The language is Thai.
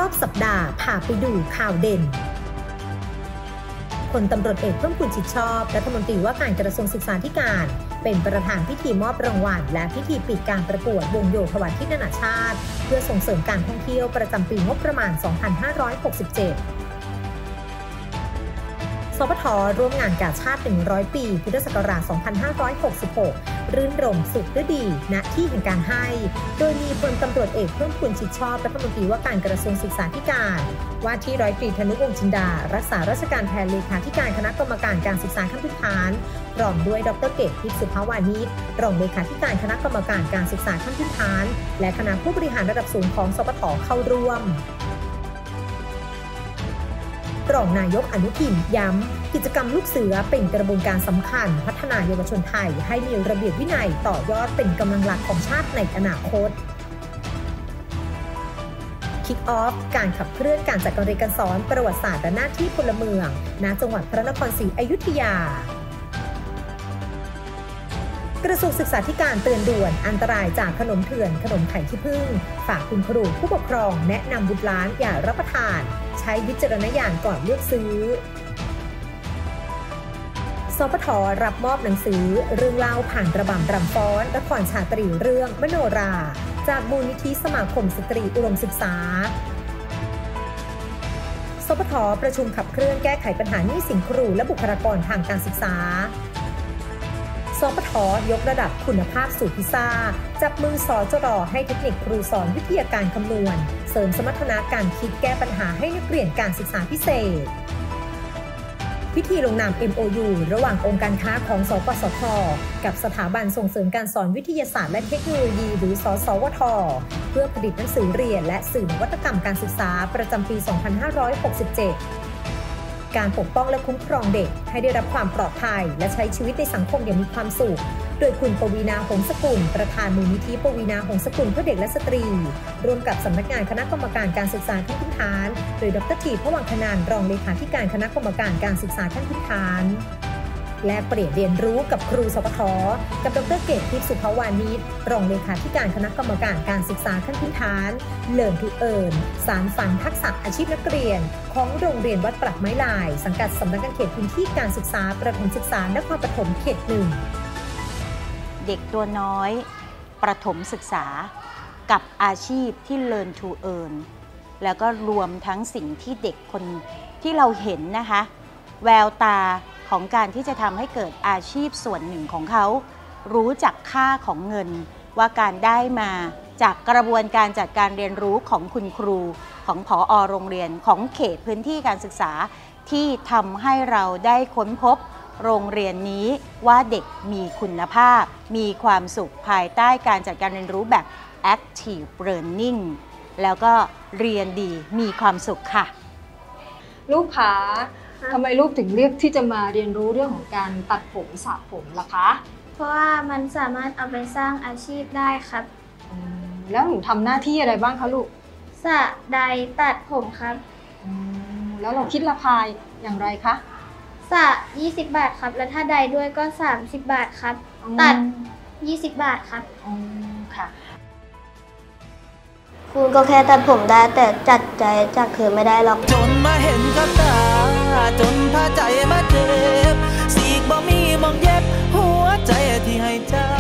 อบสัปดาห์พาไปดูข่าวเด่นพลตำรวจเอกเพิ่มพูนชิดชอบรัฐมนตรีว่าการกระทรวงศึกษาธิการเป็นประธานพิธีมอบรางวัลและพิธีปิดการประกวดวงโยธวาทิตนานาชาติเพื่อส่งเสริมการท่องเที่ยวประจำปีงบประมาณ 2567 สปท.ร่วมงานกาชาติ 100 ปี พุทธศักราช 2566 รื่นรมสุขฤดีณที่แห่งการให้ โดยมีพลตำรวจเอกเพิ่มพูนชิดชอบรัฐมนตรีว่าการกระทรวงศึกษาธิการว่าที่ร้อยตรีธนุวงศ์จินดารักษาราชการแทนเลขาธิการคณะกรรมการการศึกษาขั้นพื้นฐานพร้อมด้วยดร.เกษทิพย์สุภาวานิชรองเลขาธิการคณะกรรมการการศึกษาขั้นพื้นฐานและคณะผู้บริหารระดับสูงของสปท.เข้าร่วมรองนายกอนุทินย้ำกิจกรรมลูกเสือเป็นกระบวนการสำคัญพัฒนาเยาวชนไทยให้มีระเบียบวินัยต่อยอดเป็นกำลังหลักของชาติในอนาคตคิกออฟการขับเคลื่อนการจัดการเรียนการสอนประวัติศาสตร์และหน้าที่พลเมืองณจังหวัดพระนครศรีอยุธยากระทรวงศึกษาธิการเตือนด่วนอันตรายจากขนมเถื่อนขนมไข่ขี้ผึ้งฝากคุณครูผู้ปกครองแนะนำบุตรหลานอย่ารับประทานใช้วิจารณญาณก่อนเลือกซื้อสปท.รับมอบหนังสือเรื่องเล่าผ่านระบำรำฟ้อนละครชาตรีเรื่องมโนราจากมูลนิธิสมาคมสตรีอุดมศึกษาสปท.ประชุมขับเคลื่อนแก้ไขปัญหาหนี้สินครูและบุคลากรทางการศึกษาสปท.ยกระดับคุณภาพสู่พิซ่าจับมือสจร.ให้เทคนิคครูสอนวิทยาการคำนวณเสริมสมรรถนะการคิดแก้ปัญหาให้นักเรียนการศึกษาพิเศษพิธีลงนาม MOU ระหว่างองค์การค้าของสปสท.กับสถาบันส่งเสริมการสอนวิทยาศาสตร์และเทคโนโลยีหรือสสวท.เพื่อผลิตหนังสือเรียนและสื่อนวัตกรรมการศึกษาประจำปี 2567การปกป้องและคุ้มครองเด็กให้ได้รับความปลอดภัยและใช้ชีวิตในสังคมอย่างมีความสุขโดยคุณปวีณา หงสกุลประธานมูลนิธิปวีณา หงสกุลเพื่อเด็กและสตรีร่วมกับสำนักงานคณะกรรมการการศึกษาขั้นพื้นฐานโดยดร.ทีพวังคณานรองเลขาธิการคณะกรรมการการศึกษาขั้นพื้นฐานและเปลี่ยนเรียนรู้กับครูสปท.กับดร.เกษทิพย์สุภาวานิชรองเลขาธิการคณะกรรมการการศึกษาขั้นพื้นฐาน Learn to Earn สานฝันทักษะอาชีพนักเรียนของโรงเรียนวัดปลักไม้ลายสังกัดสำนักงานเขตพื้นที่การศึกษาประถมศึกษานครปฐมเขต 1 เด็กตัวน้อยประถมศึกษากับอาชีพที่ Learn to Earn แล้วก็รวมทั้งสิ่งที่เด็กคนที่เราเห็นนะคะแววตาของการที่จะทำให้เกิดอาชีพส่วนหนึ่งของเขารู้จักค่าของเงินว่าการได้มาจากกระบวนการจัดการเรียนรู้ของคุณครูของผอ.โรงเรียนของเขตพื้นที่การศึกษาที่ทำให้เราได้ค้นพบโรงเรียนนี้ว่าเด็กมีคุณภาพมีความสุขภายใต้การจัดการเรียนรู้แบบ Active Learning แล้วก็เรียนดีมีความสุขค่ะลูกคะทำไมลูกถึงเลือกที่จะมาเรียนรู้เรื่องของการตัดผมสระผมล่ะคะเพราะว่ามันสามารถเอาไปสร้างอาชีพได้ครับแล้วหนูทำหน้าที่อะไรบ้างคะลูกสระใดตัดผมครับแล้วเราคิดราคาอย่างไรคะสระ20 บาทครับแล้วถ้าใดด้วยก็30 บาทครับตัด20 บาทครับค่ะคุณก็แค่ตัดผมได้แต่จัดใจจากคือไม่ได้หรอกจนมาเห็นกับตาจนพาใจมาเจ็บสีกบ่มีมองเย็บหัวใจที่ให้เจ้า